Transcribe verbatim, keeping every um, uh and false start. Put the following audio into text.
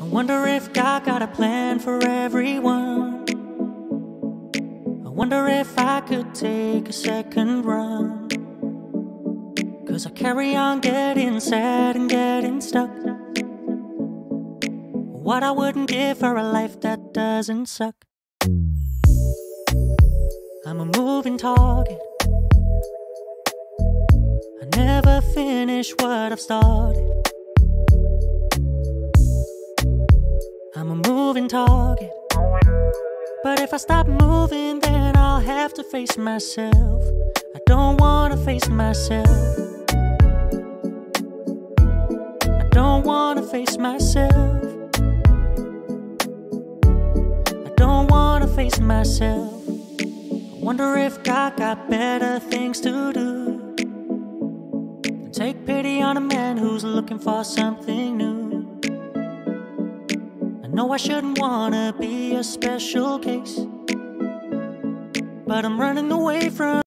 wonder if God got a plan for everyone. I wonder if I could take a second run, 'cause I carry on getting sad and getting stuck. What I wouldn't give for a life that doesn't suck. I'm a moving target. I never finish what I've started. I'm a moving target, but if I stop moving, then I'll have to face myself. I don't wanna face myself. I don't wanna face myself. I don't wanna face myself. I wonder if God got better things to do than take pity on a man who's looking for something new. I know I shouldn't wanna be a special case, but I'm running away from